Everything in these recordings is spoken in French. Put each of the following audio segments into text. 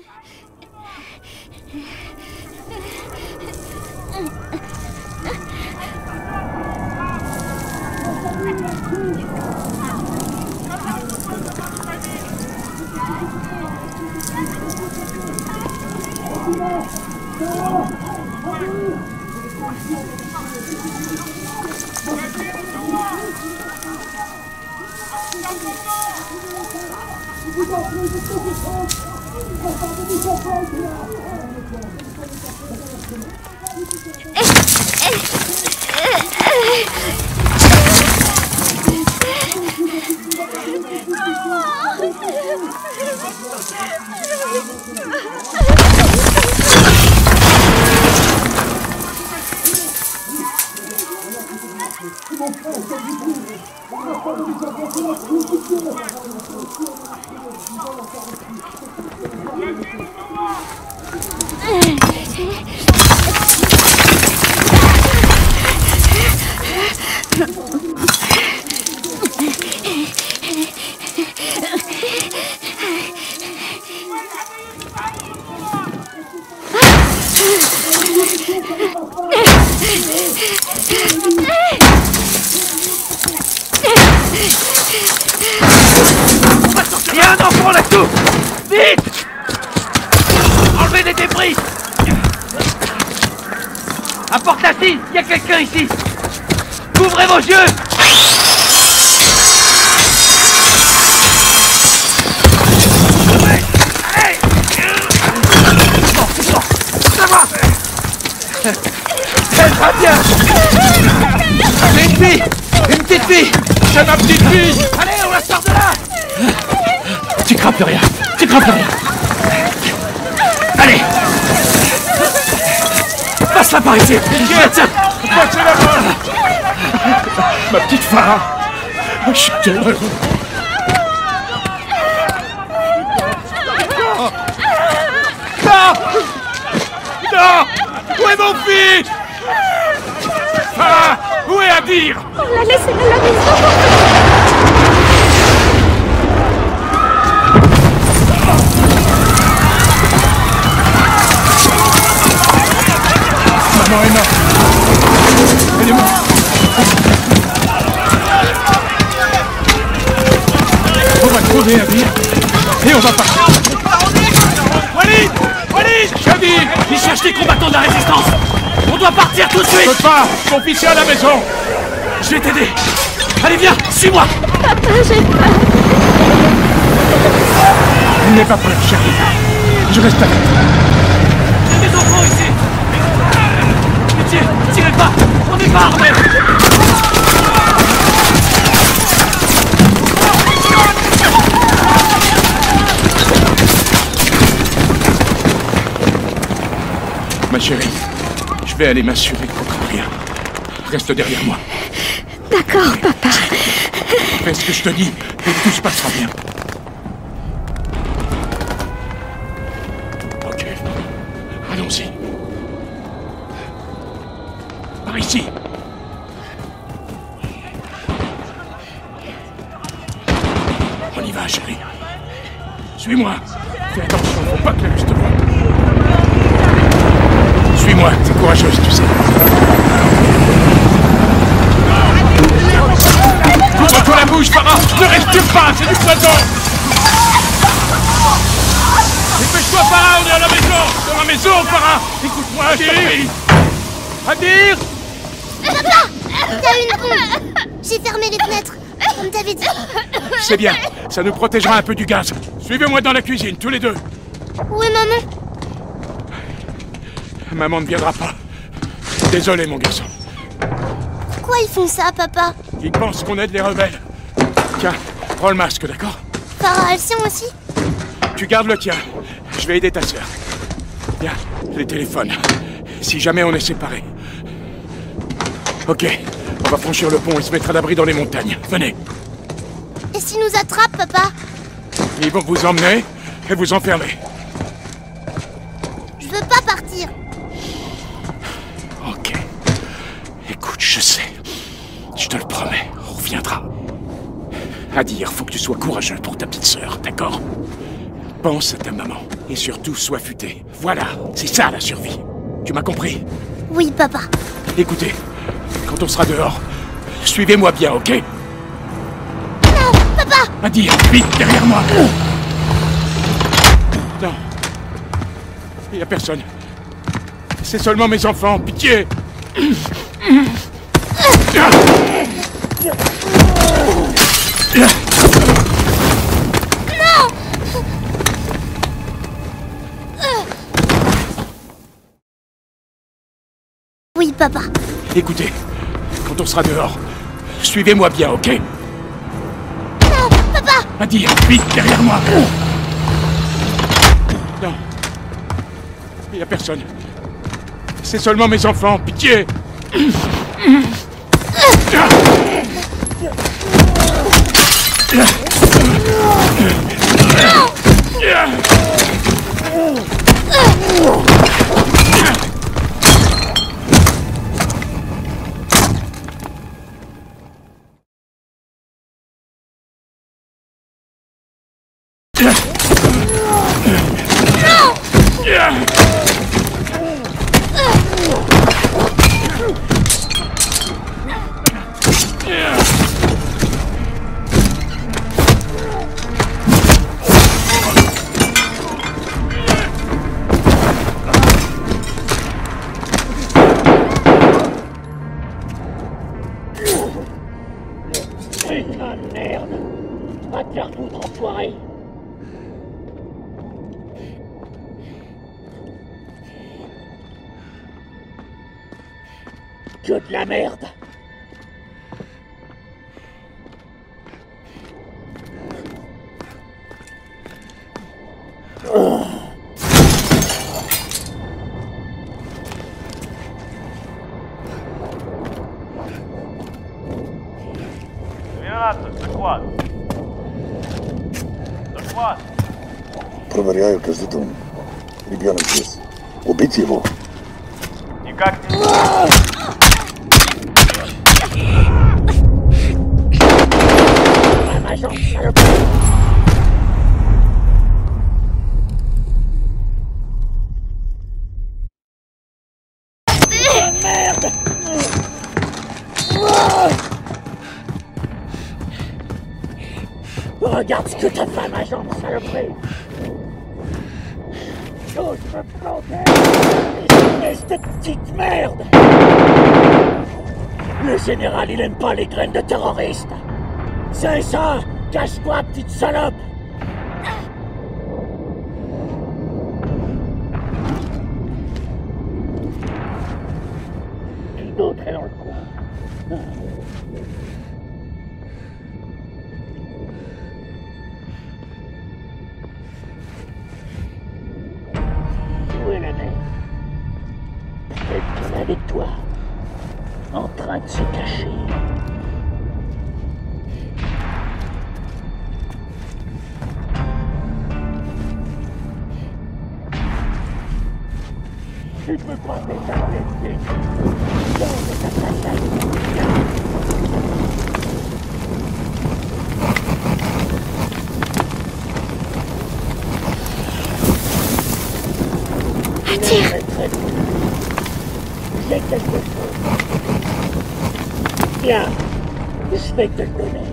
Il y a un enfant là-dessous! Vite! Enlevez les débris! Apporte la scie! Il y a quelqu'un ici! Ouvrez vos yeux! Elle va bien! C'est une fille! Une petite fille! C'est ma petite fille! Allez, on la sort de là! Tu crains plus rien! Tu crains plus rien! Allez! Passe-la par ici! Tiens! Passez la main! Ma petite Farah! Je suis tellement heureux! Non! Non! Où est mon fils? Farah! Où est Adir? On l'a laissé à la maison. Maman est morte. Elle est morte. On va trouver Adir et on va partir. Walid! Walid! Jadir! Ils cherchent des combattants de la résistance. On doit partir tout de suite. Je peux pas. Mon fils est à la maison. Je vais t'aider. Allez, viens, suis-moi. Papa, j'ai peur. N'aie pas peur, chérie. Je reste avec toi. Il y a des enfants ici. Pitié, tirez pas. On n'est pas armés. Ma chérie, je vais aller m'assurer contre rien. Reste derrière moi. D'accord, papa. Fais ce que je te dis et tout se passera bien. Ok. Allons-y. Par ici. On y va, chérie. Suis-moi. Fais attention, faut pas que la luce te voie. Suis-moi, c'est courageuse, tu sais. Ouvre-toi la bouche, Farah! Ne respire pas, c'est du poison! Dépêche-toi, Farah, on est à la maison! Dans la maison, Farah! Écoute-moi, chérie! Adir! Papa! T'as une bombe! J'ai fermé les fenêtres, comme t'avais dit. C'est bien, ça nous protégera un peu du gaz. Suivez-moi dans la cuisine, tous les deux. Où est maman? Maman ne viendra pas. Désolé, mon garçon. Pourquoi ils font ça, papa? Ils pensent qu'on aide les rebelles. Tiens, prends le masque, d'accord? Farah, elle sien aussi? Tu gardes le tien. Je vais aider ta sœur. Tiens, les téléphones. Si jamais on est séparés. Ok, on va franchir le pont et se mettre à l'abri dans les montagnes. Venez. Et s'ils nous attrapent, papa? Ils vont vous emmener et vous enfermer. Je veux pas partir. Ok. Écoute, je sais. Je te le promets, on reviendra. Adir, faut que tu sois courageux pour ta petite sœur, d'accord? Pense à ta maman. Et surtout, sois futé. Voilà, c'est ça la survie. Tu m'as compris? Oui, papa. Écoutez, quand on sera dehors, suivez-moi bien, ok? Non, papa! Adi, vite, derrière moi! Non. Il n'y a personne. C'est seulement mes enfants, pitié! Oui, papa. Écoutez, quand on sera dehors, suivez-moi bien, ok? Non, papa! Adi, vite, derrière moi! Non. Il n'y a personne. C'est seulement mes enfants, pitié! Putain de merde! Va te faire foutre, enfoiré! Que de la merde! Проверяю каждый дом. Ребенок здесь. Убить его. Никак не... Merde! Regarde ce que t'as fait à ma jambe, saloperie! Oh, je me plantais! Espèce de petite merde! Le général, il aime pas les graines de terroristes! C'est ça! Cache-toi, petite salope! Qui d'autre est dans le coin? Où est la mère? Elle est avec toi, en train de se cacher. Tu peux pas t'échapper. Sors de ta passage. Attire. J'ai quelque chose. Tiens, je vais te le donner.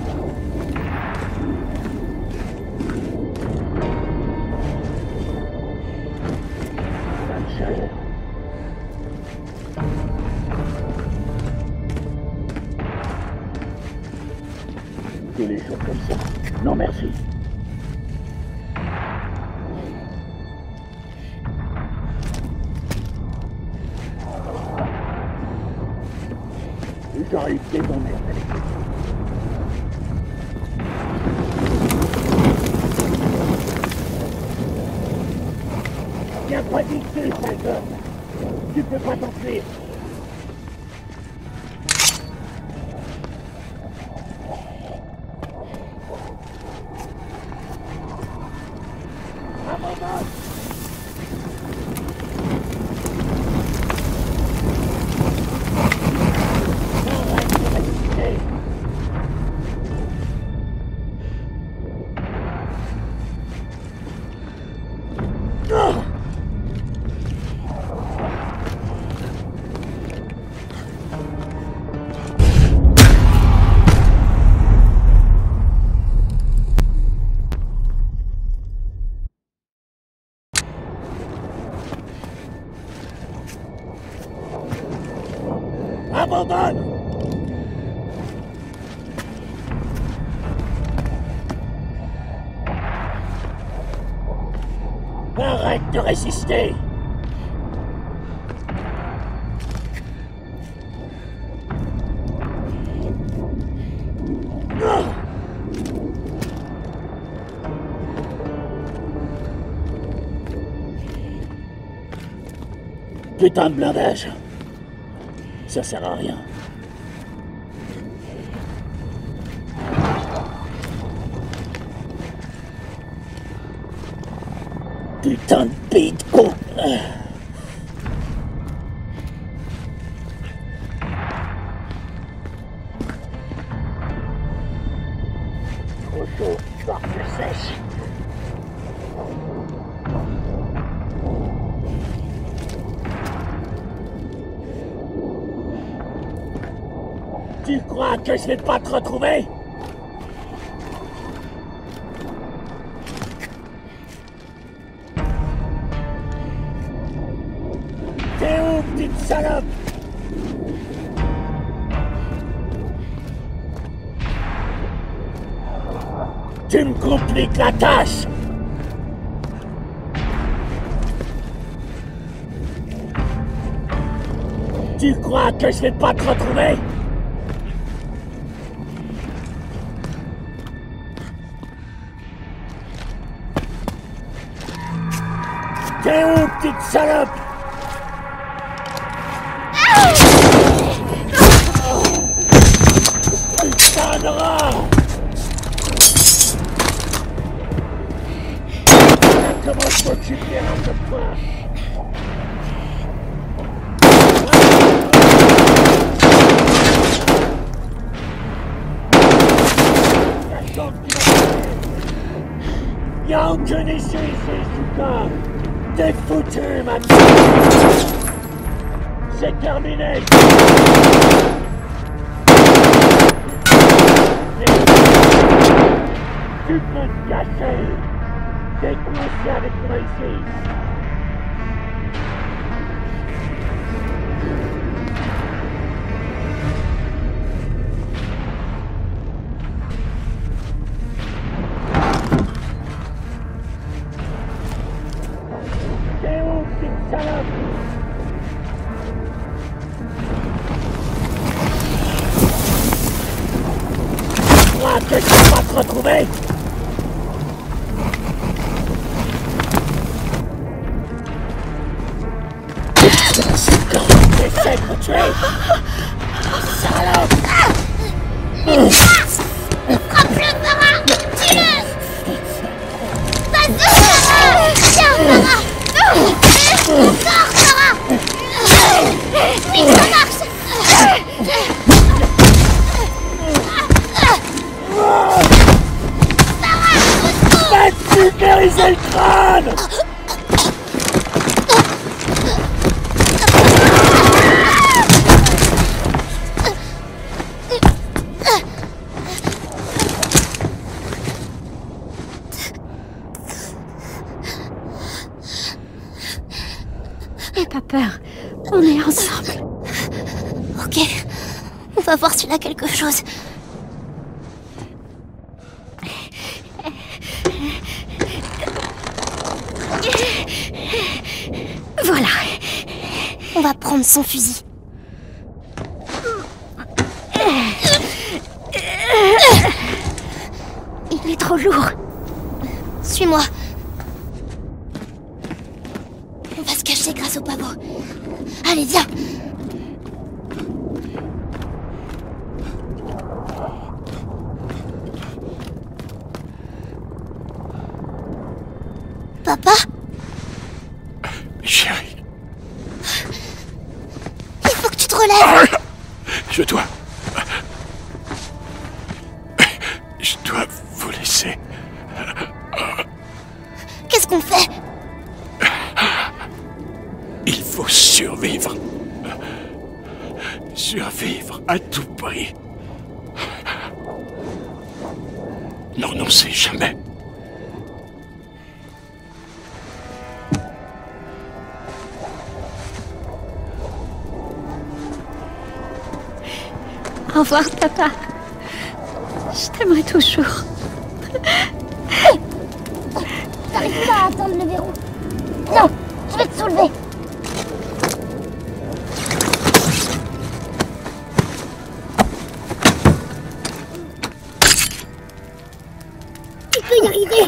Tous les jours comme ça. Non, merci. J'arrive des emmerdes avec eux. Viens pas d'ici, sale gosse. Tu peux pas t'enfuir. Arrête de résister! Putain de blindage! Ça sert à rien. Putain de pays de con! Trop chaud, barre plus sèche. Tu crois que je vais pas te retrouver? T'es où, petite salope? Tu me compliques la tâche! Tu crois que je vais pas te retrouver? T'es où, petite salope? Putain de rat! Comment je peux tuer à ce point? Y'a aucune issue ici, Souka! T'es foutu, maintenant! C'est terminé! Tu peux te cacher! T'es coincé avec moi ici! T'es où, petite salope? Tu crois que je vais pas te retrouver? Essaie de me tuer! Salope! Frappe-le, Farah! Tue-le! Vas-y, Farah! Tiens, Farah! Sors, Farah! Oui, ça marche! Va-tu pulvériser le crâne! N'aie pas peur. On est ensemble. Ok. On va voir s'il a quelque chose. Voilà. On va prendre son fusil. Il est trop lourd. Suis-moi. On va se cacher grâce au pavot. Allez, viens. Papa? Chérie, Il faut que tu te relèves. je dois vous laisser. Qu'est-ce qu'on fait? Il faut survivre. Survivre à tout prix. Ne renoncez jamais. Au revoir, papa. Je t'aimerai toujours. T'arrives pas à atteindre le verrou. Viens, je vais te soulever. Tu peux y arriver.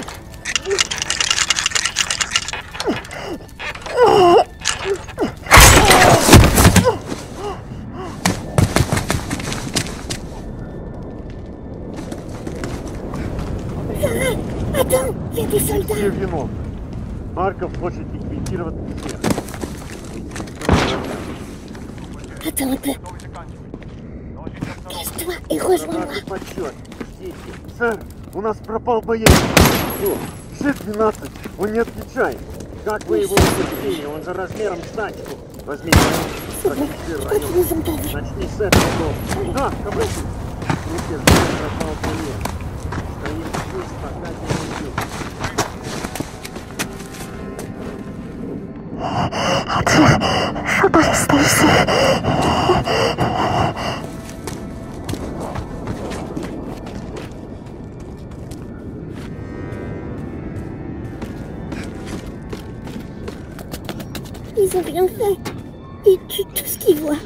Attends, il y a des soldats. Все виновны. Марков хочет ликвидировать всех. Attends un peu. Cache-toi et rejoins-moi. Наши подсчет. Ждите. Сэр, у нас пропал боец. Ш-12, он не отвечает. Как вы его увидели? Он же размером с тачку. Возьмите. Начни с этого. Да, кобры. Руки, пропал боец. Стоим здесь, пока не уйдет. Faut pas rester ici. Ils ont rien fait. Ils tuent tout ce qu'ils voient.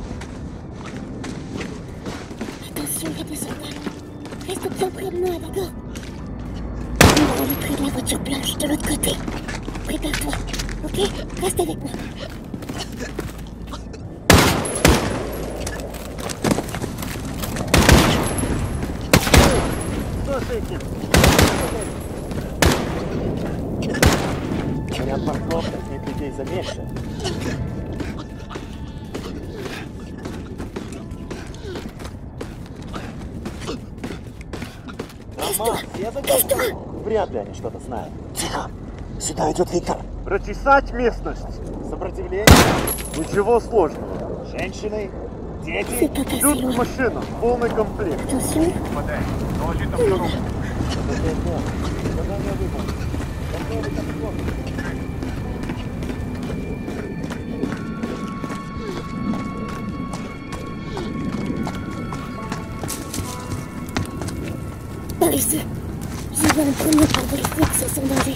Attention, il y a des soldats. Reste bien près de moi, d'accord? On va aller près de la voiture blanche, de l'autre côté. Prépare-toi, ok? Reste avec moi. Что с этим? Говорят, парковка, нет людей заметно. Cache-toi! Вряд ли они что-то знают. Тихо! Сюда идет Виктор. Прочесать местность. Сопротивление? Ничего сложного. Женщины, дети. Идут в машину. Полный комплект. Attention. Par ici. J'y vais en premier pour vérifier que c'est sans danger.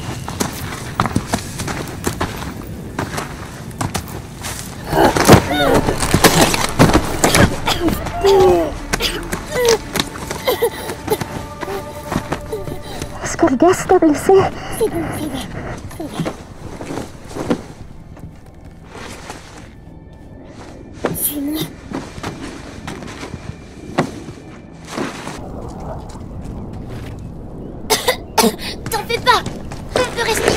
Est-ce que le gars s'est blessé? C'est bon, ça va. Ça va. Suis-moi. T'en fais pas! On peut respirer!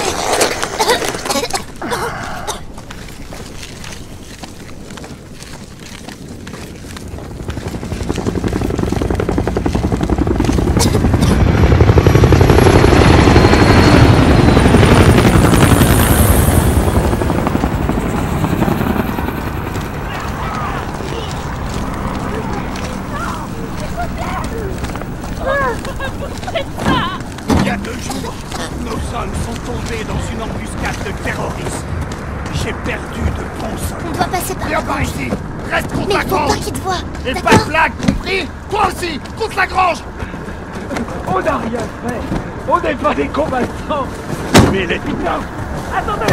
Il y a 2 jours, nos hommes sont tombés dans une embuscade de terroristes. J'ai perdu de bons On hommes. doit passer par Viens la par grange. ici. Reste contre Mais la faut pas grange. qu'ils te voient, Et pas de d'accord? blague, compris? Toi aussi, contre la grange. On n'a rien fait. On n'est pas des combattants. Mais les putains. Attendez.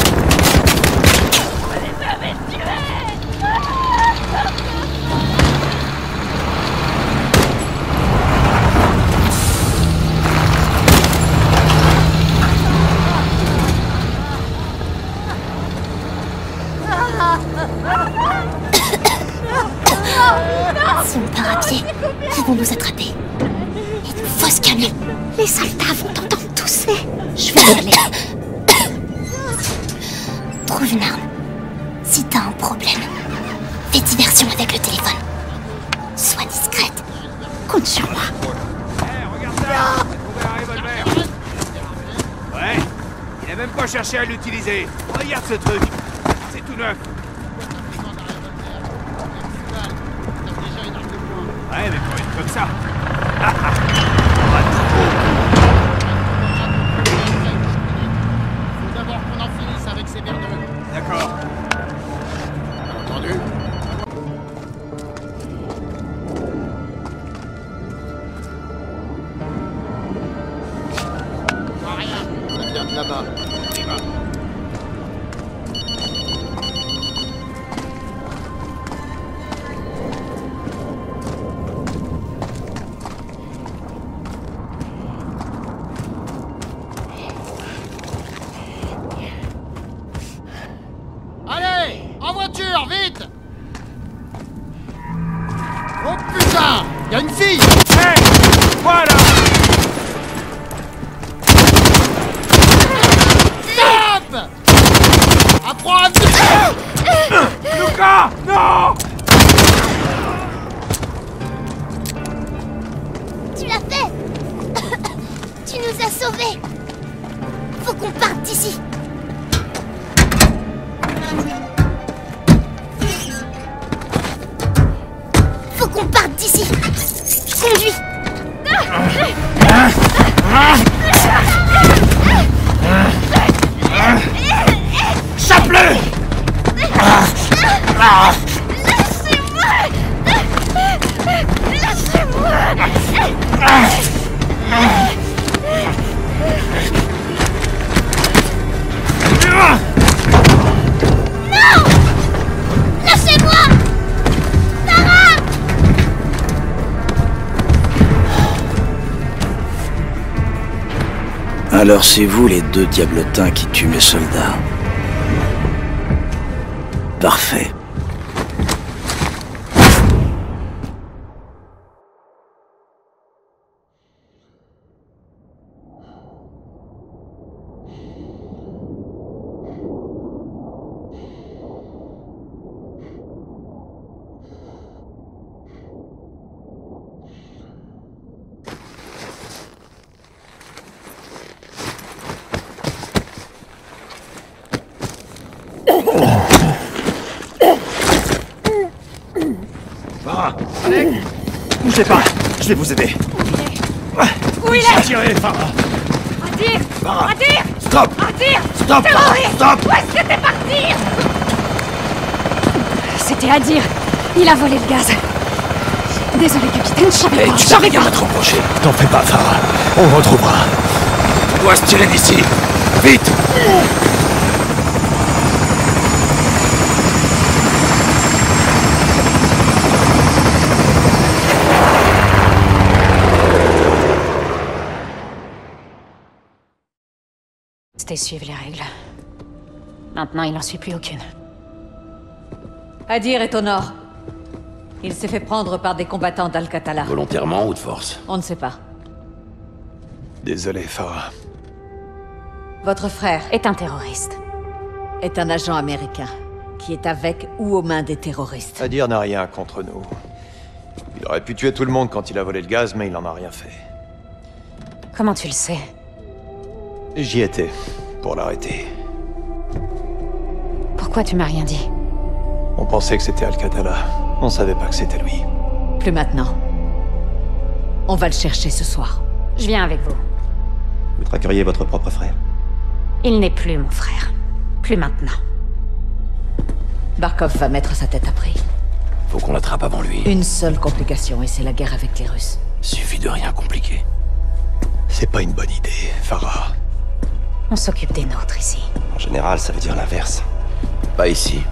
Si on part à pied, ils vont nous attraper. Il nous faut se calmer. Les soldats vont t'entendre tousser. Je vais y aller. Trouve une arme. Si t'as un problème, fais diversion avec le téléphone. Sois discrète. Compte sur moi. Regarde ça. J'ai trouvé un revolver. Ouais. Il n'a même pas cherché à l'utiliser. Regarde ce truc. C'est tout neuf. Ouais, mais pour être comme ça. On va Faut d'abord qu'on en finisse avec ces merdeux. D'accord. Entendu? Rien, ça vient de là-bas. On y va. y a une fille! Hey! Voilà! Stop! Apprends à Luca! Non! Tu l'as fait. Tu nous as sauvés. Faut qu'on parte d'ici. Faut qu'on parte d'ici. Je conduis. Chape-le! Lâchez-moi! Sarah! Alors c'est vous les deux diablotins qui tuent mes soldats. Parfait. Bougez pas, je vais vous aider. Où il est? Tirez, Farah! Adir! Farah. Adir! Stop! Adir! Stop! Terroriste! Stop! Où est-ce que t'es parti? C'était Adir. Il a volé le gaz. Désolé, capitaine, je savais pas. Tu n'as rien à te reprocher. T'en fais pas, Farah. On le retrouvera. On doit se tirer d'ici. Vite! C'était suivre les règles. Maintenant, il n'en suit plus aucune. Adir est au nord. Il s'est fait prendre par des combattants d'Al-Qatala. Volontairement ou de force? On ne sait pas. Désolé, Farah. Votre frère Est un terroriste. est un agent américain qui est avec ou aux mains des terroristes. Adir n'a rien contre nous. Il aurait pu tuer tout le monde quand il a volé le gaz, mais il n'en a rien fait. Comment tu le sais? J'y étais, pour l'arrêter. Pourquoi tu m'as rien dit? On pensait que c'était Al-Qatala. On savait pas que c'était lui. Plus maintenant. On va le chercher ce soir. Je viens avec vous. Vous traqueriez votre propre frère? Il n'est plus mon frère. Plus maintenant. Barkov va mettre sa tête à prix. Faut qu'on l'attrape avant lui. Une seule complication, et c'est la guerre avec les Russes. Suffit de rien compliquer. C'est pas une bonne idée, Farah. On s'occupe des nôtres ici. En général, ça veut dire l'inverse. Pas ici.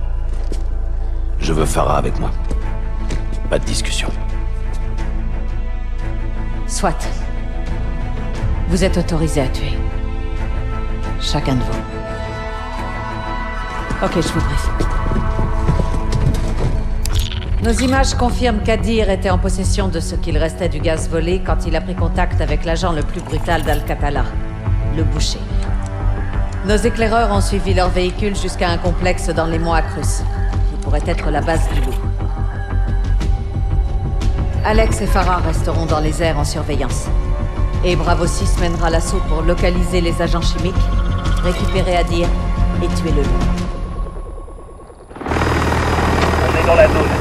Je veux Farah avec moi. Pas de discussion. Soit. Vous êtes autorisé à tuer. Chacun de vous. Ok, je vous briefe. Nos images confirment qu'Adir était en possession de ce qu'il restait du gaz volé quand il a pris contact avec l'agent le plus brutal d'Al-Qatala, le boucher. Nos éclaireurs ont suivi leur véhicule jusqu'à un complexe dans les monts Akrus, qui pourrait être la base du loup. Alex et Farah resteront dans les airs en surveillance. Et Bravo 6 mènera l'assaut pour localiser les agents chimiques, récupérer Adir et tuer le loup. On est dans la zone.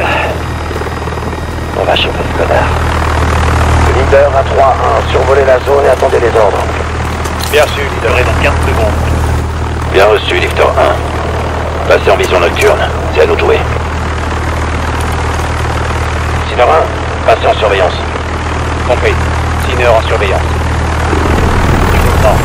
On va choper ce connard. Le leader à 3-1, survolez la zone et attendez les ordres. Bien reçu, leader, et dans 15 secondes. Bien reçu, Victor 1. Passez en vision nocturne, c'est à nous de jouer. Sineur 1, passez en surveillance. Compris. Sineur en surveillance. Non.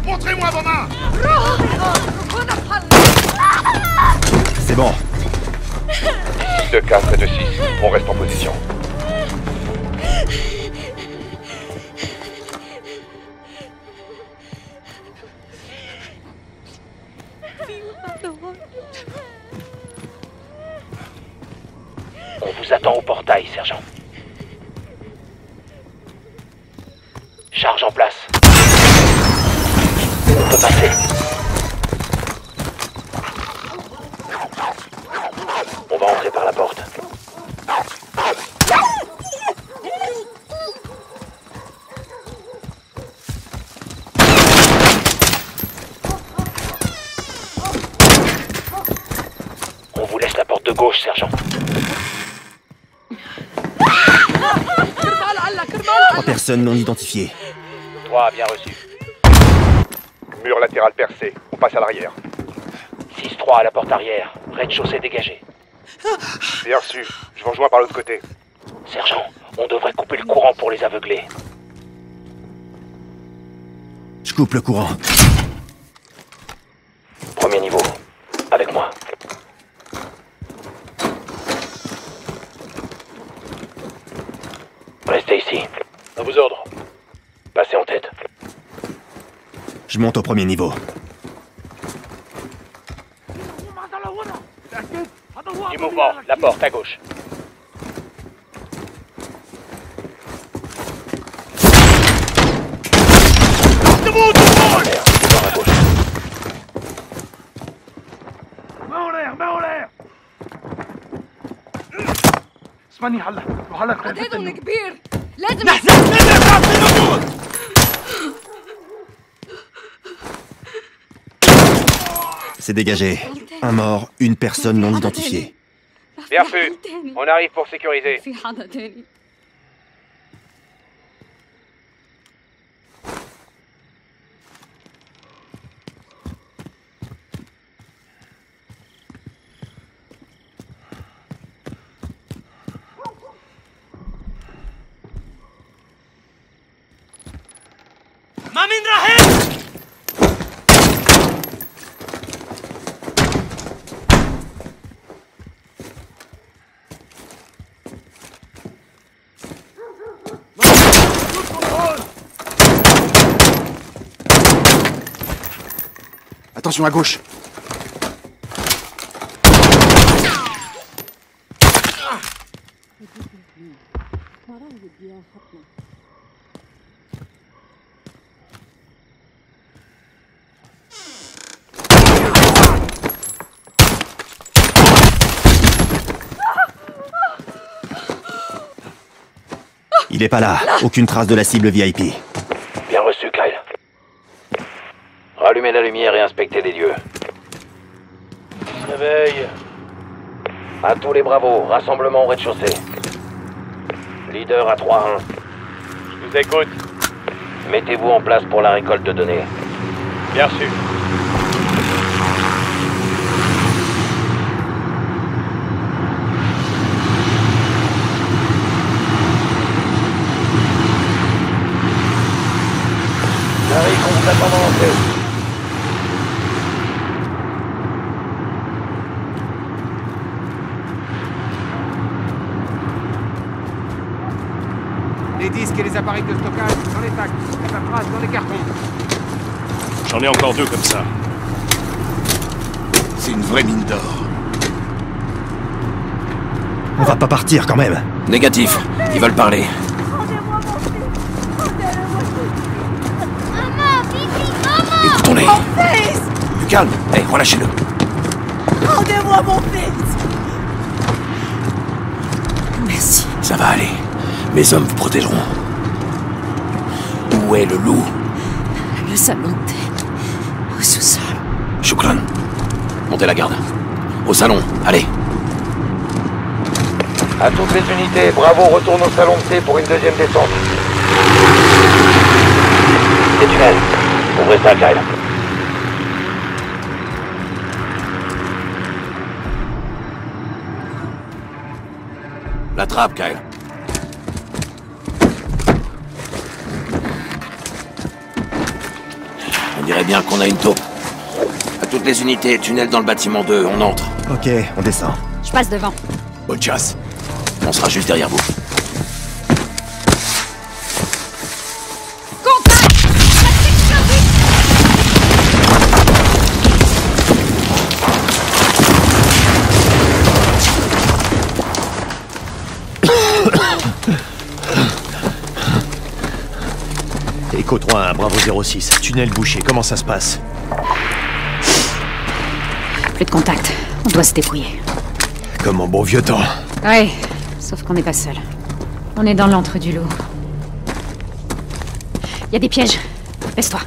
Montrez-moi vos mains! C'est bon. 2 cas, près de 6. On reste en position. On vous attend au portail, sergent. Charge en place. On peut passer. On va entrer par la porte. On vous laisse la porte de gauche, sergent. 3 personnes non identifiées. 3, bien reçu. Mur latéral percé. On passe à l'arrière. 6-3 à la porte arrière. Rez-de-chaussée dégagé. Bien reçu. Je vous rejoins par l'autre côté. Sergent, on devrait couper le courant pour les aveugler. Je coupe le courant. Premier niveau. Avec moi. Restez ici. À vos ordres. Passez en tête. Je monte au premier niveau. Du mouvement. La porte à gauche. À gauche. Main en l'air, main en l'air. اسمعني هلا وهلا عددهم كبير لازم C'est dégagé. Un mort, une personne non identifiée. Bien fait. On arrive pour sécuriser. في حدا تاني ما من رحيل. Attention à gauche. Il est pas là. Aucune trace de la cible VIP. Bien reçu, Kyle. Rallumez la lumière et inspectez les lieux. Réveille. À tous les bravos, rassemblement au rez-de-chaussée. Leader à 3-1. Je vous écoute. Mettez-vous en place pour la récolte de données. Bien reçu. Harry, on vous attend dans l'entrée. Les disques et les appareils de stockage dans les tacs, la paperasse dans les cartons. J'en ai encore 2 comme ça. C'est une vraie mine d'or. On va pas partir quand même. Négatif. Ils veulent parler. Écoutons-les. Du calme. Hey, relâchez-le. Rendez-moi mon fils. Merci. Ça va aller. Mes hommes vous protégeront. Où est le loup? Le salon de thé. Au sous-sol. Shukran. Montez la garde. Au salon, allez. À toutes les unités, Bravo retourne au salon de thé pour une deuxième descente. Les tunnels. Ouvrez ça, Kyle. La trappe, Kyle. On dirait bien qu'on a une taupe. À toutes les unités, tunnel dans le bâtiment 2, on entre. Ok, on descend. Je passe devant. Bonne chasse. On sera juste derrière vous. Echo 3-1, Bravo 06. Tunnel bouché, comment ça se passe? Plus de contact. On doit se débrouiller. Comme en bon vieux temps. Ouais, sauf qu'on n'est pas seul. On est dans l'antre du loup. Il y a des pièges. Laisse-toi.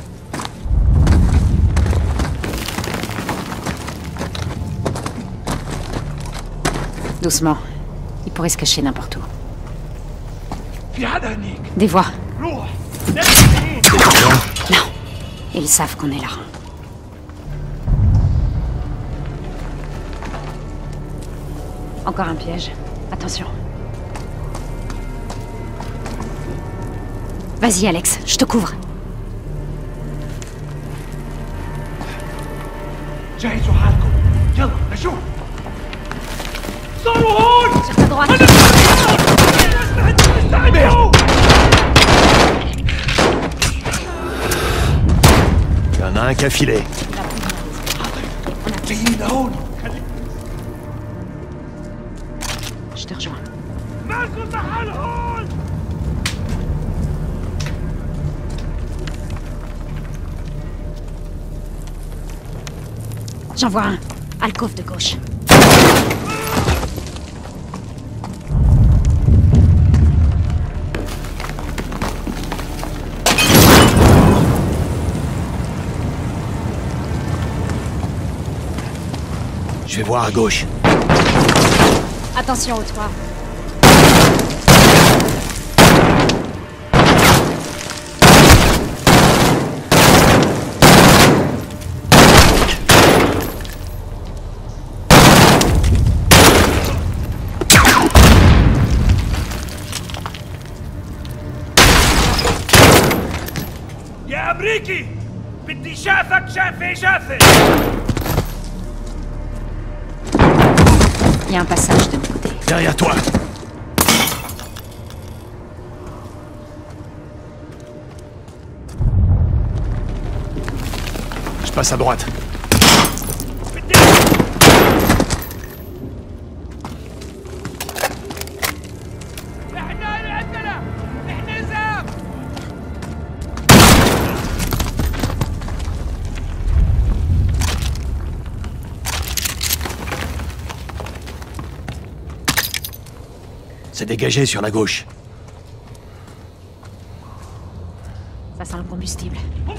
Doucement. Il pourrait se cacher n'importe où. Des voix. Non. Ils savent qu'on est là. Encore un piège. Attention. Vas-y, Alex, je te couvre. Sur ta droite. Il y en a un qui a filé. Je te rejoins. J'en vois un. Alcôve de gauche. Je vais voir à gauche. Attention au toit. يا أمريكي بدي شافك شافي Il y a un passage de l'autre côté. Derrière toi. Je passe à droite. C'est dégagé sur la gauche. Ça sent le combustible.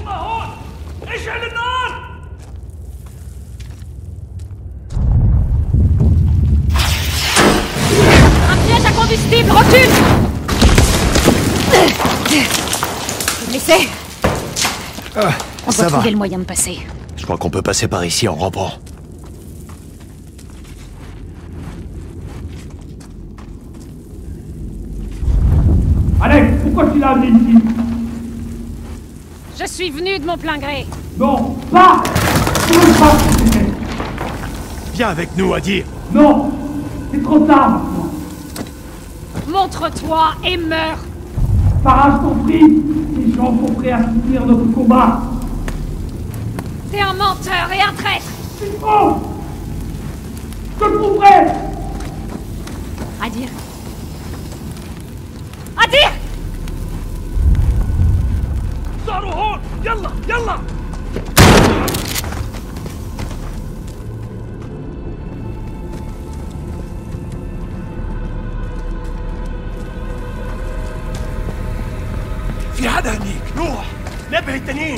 Un piège à combustible, recule! Blessé? On doit trouver le moyen de passer. Je crois qu'on peut passer par ici en rampant. Alex, pourquoi tu l'as amené ici? Je suis venu de mon plein gré. Non, pas! Tu veux pas ce que c'était? Viens avec nous, à dire. Non! C'est trop tard maintenant. Montre-toi et meurs. Farah, je t'en prie. Les gens sont prêts à soutenir notre combat. T'es un menteur et un traître. C'est faux! Je te prouverai! À dire. À dire! صاروا هون يلا يلا في حدا هنيك روح نبه التانيين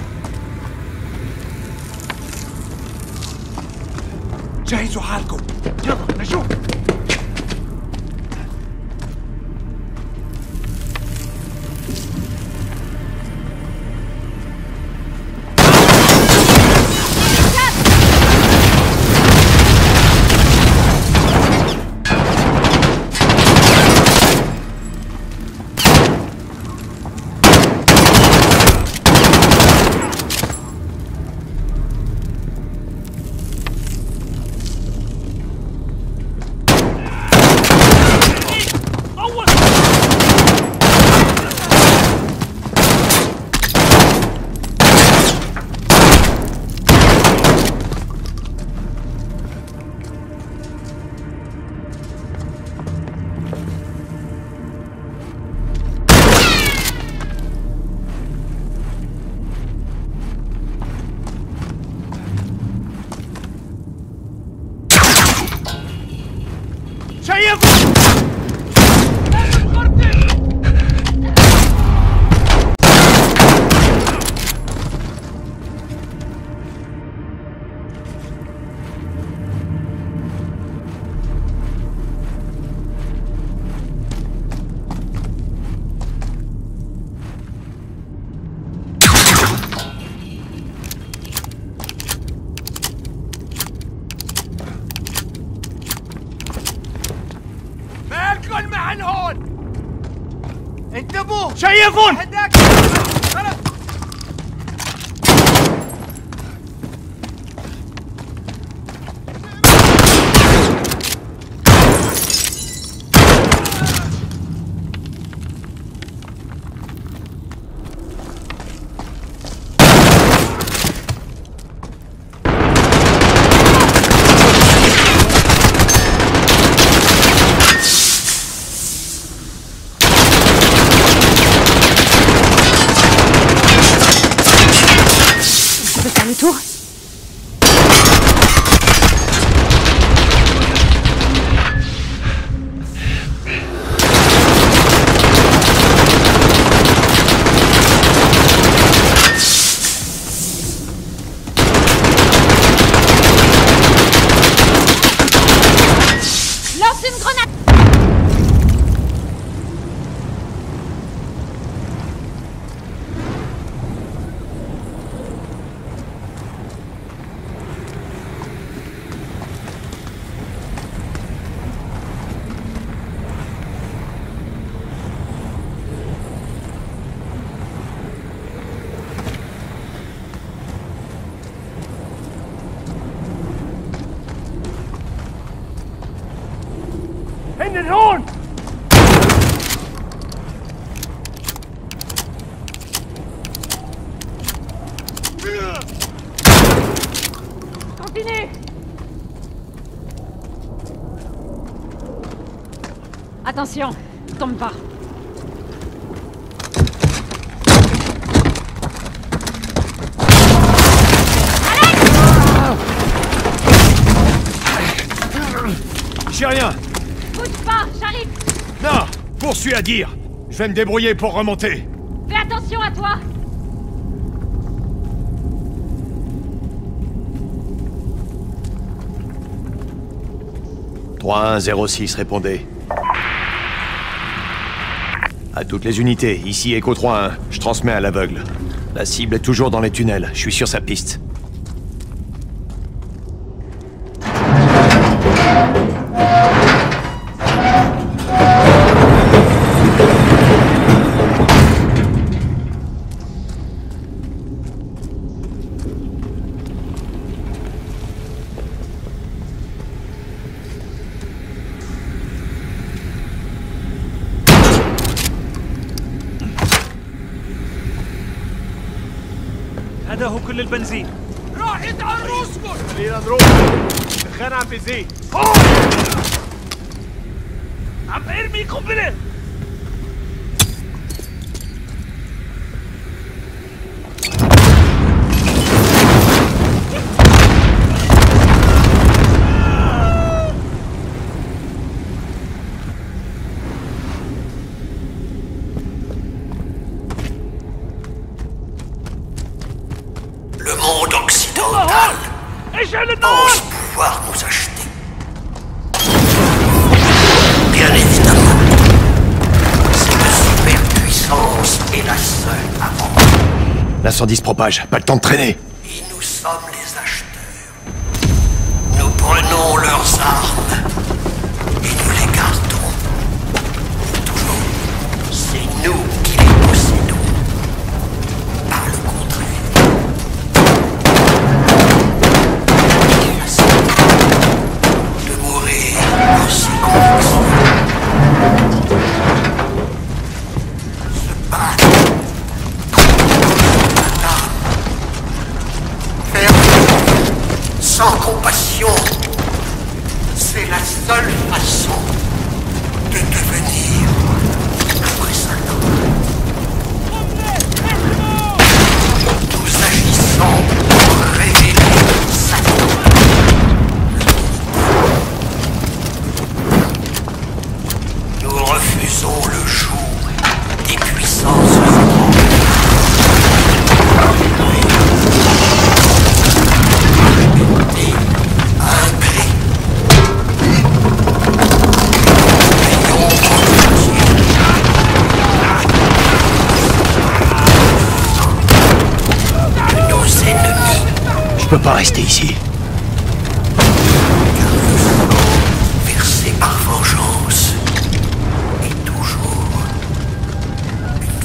جهزوا حالكم يلا نشوف شايفون Tour. Lance une grenade. هن هون Continuez. Attention, tombe pas. J'ai rien. Bouge pas, j'arrive. Non, poursuis à dire. Je vais me débrouiller pour remonter. Fais attention à toi. « 3-1-0-6, répondez. À toutes les unités, ici Echo 3-1, je transmets à l'aveugle. La cible est toujours dans les tunnels, je suis sur sa piste. هذا هو كل البنزين. راحت على رؤوسكم. خلينا نروح. الدخان عم بيزيد. عم ارمي قنبله. Le monde occidental pense pouvoir nous acheter. Bien évidemment, cette superpuissance est la seule à vendre. L'incendie se propage, pas le temps de traîner. Et nous sommes les acheteurs. Nous prenons leurs armes et nous les gardons. Toujours, c'est nous qui les possédons. Pas le contraire. De mourir en ses convictions. Se battre sans compassion, c'est la seule façon de devenir un vrai soldat. Nous agissons pour révéler Satan. Nous refusons le jour des puissances Je peux pas rester ici. Versé par vengeance est toujours une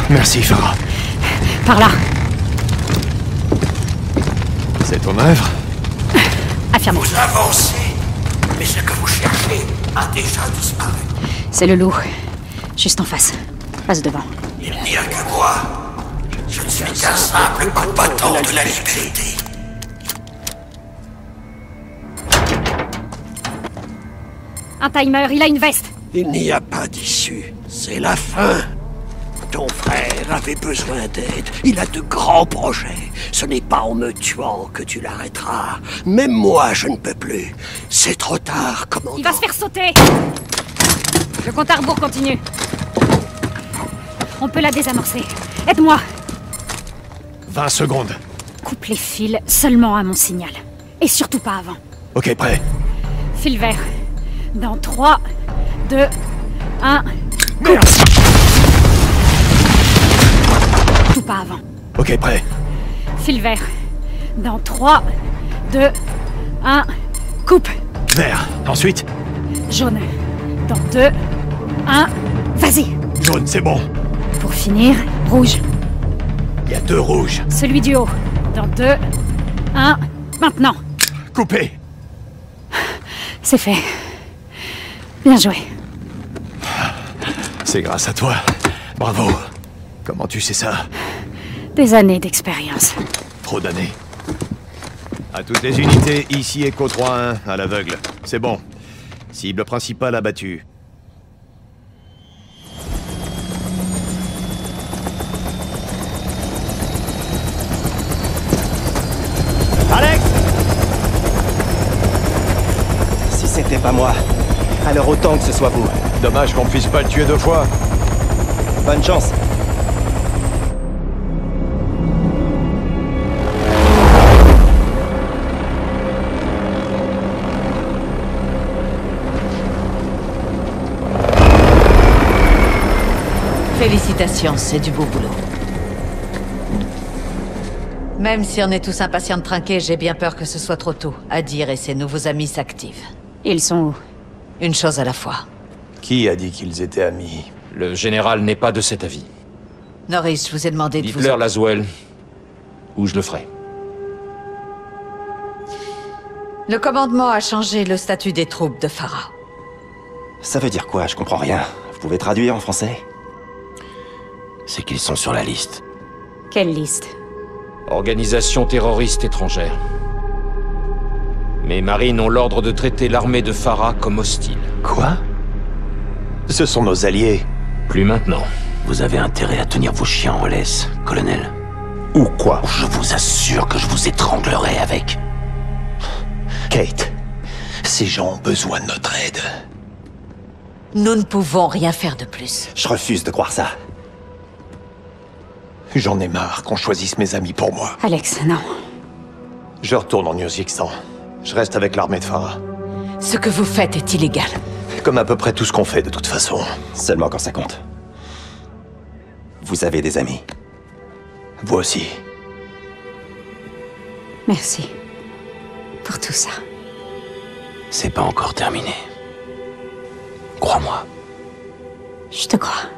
Merci, Farah. Par là. C'est ton œuvre? Affirmez. Vous avancez, mais ce que vous cherchez a déjà disparu. C'est le loup. Juste en face. Passe devant. Il n'y a que moi. Je ne suis qu'un simple combattant de la liberté. Un timer, il a une veste. Il n'y a pas d'issue. C'est la fin. Ton frère avait besoin d'aide. Il a de grands projets. Ce n'est pas en me tuant que tu l'arrêteras. Même moi, je ne peux plus. C'est trop tard, commandant. Il va se faire sauter. Le compte à rebours continue. On peut la désamorcer. Aide-moi. 20 secondes. Coupe les fils seulement à mon signal. Et surtout pas avant. Ok, prêt. Fil vert. Dans 3, 2, 1... Merde! Tout pas avant. Ok, prêt. Fil vert. Dans 3, 2, 1... Coupe. Vert. Ensuite? Jaune. Dans 2, 1... Vas-y. Jaune, c'est bon. Pour finir, rouge. Il y a 2 rouges. Celui du haut. Dans 2, 1... Maintenant. Coupé. C'est fait. Bien joué. C'est grâce à toi. Bravo. Comment tu sais ça? Des années d'expérience. Trop d'années. À toutes les unités, ici Echo 3-1, à l'aveugle. C'est bon. Cible principale abattue. Alex! Si c'était pas moi, alors autant que ce soit vous. Dommage qu'on puisse pas le tuer 2 fois. Bonne chance. Félicitations, c'est du beau boulot. Même si on est tous impatients de trinquer, j'ai bien peur que ce soit trop tôt. Adir et ses nouveaux amis s'activent. Ils sont où? Une chose à la fois. Qui a dit qu'ils étaient amis? Le général n'est pas de cet avis. Norris, je vous ai demandé de vous... Dites-leur Laswell, ou je le ferai. Le commandement a changé le statut des troupes de Farah. Ça veut dire quoi? Je comprends rien. Vous pouvez traduire en français? C'est qu'ils sont sur la liste. Quelle liste? Organisation terroriste étrangère. Mes marines ont l'ordre de traiter l'armée de Farah comme hostile. Quoi? Ce sont nos alliés. Plus maintenant. Vous avez intérêt à tenir vos chiens en laisse, colonel. Ou quoi? Je vous assure que je vous étranglerai avec. Kate, ces gens ont besoin de notre aide. Nous ne pouvons rien faire de plus. Je refuse de croire ça. J'en ai marre qu'on choisisse mes amis pour moi. Alex, non. Je retourne en Urzikstan. Je reste avec l'armée de Farah. Ce que vous faites est illégal. Comme à peu près tout ce qu'on fait de toute façon. Seulement quand ça compte. Vous avez des amis. Vous aussi. Merci. Pour tout ça. C'est pas encore terminé. Crois-moi. Je te crois.